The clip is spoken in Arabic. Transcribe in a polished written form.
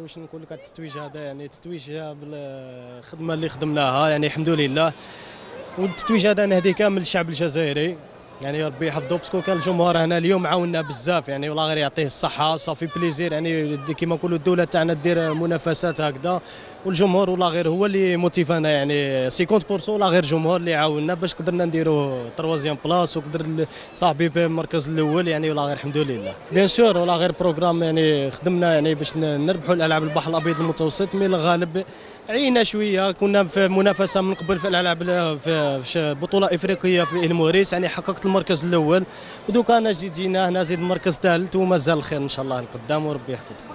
واش نقول لك، التتويج هذا يعني تتويج بالخدمه اللي خدمناها، يعني الحمد لله. والتتويج هذا نهدي كامل الشعب الجزائري، يعني ربي يحفظه، باسكو كان الجمهور هنا اليوم عاوننا بزاف، يعني والله غير يعطيه الصحه، صافي بليزير، يعني كيما نقولوا الدوله تاعنا دير منافسات هكذا، والجمهور والله غير هو اللي موتيفانا، يعني 50% والله غير الجمهور اللي عاوننا باش قدرنا نديروا تروازيام بلاص، وقدر صاحبي بالمركز الاول، يعني والله غير الحمد لله. بيان سور والله غير بروغرام، يعني خدمنا يعني باش نربحوا الالعاب البحر الابيض المتوسط، مي الغالب عينا شويه، كنا في منافسه من قبل في الالعاب في بطوله افريقيه في الموريس، يعني حققت المركز الاول، ودوكا انا جينا هنا زيد المركز الثالث، ومازال الخير ان شاء الله لقدام، وربي يحفظكم.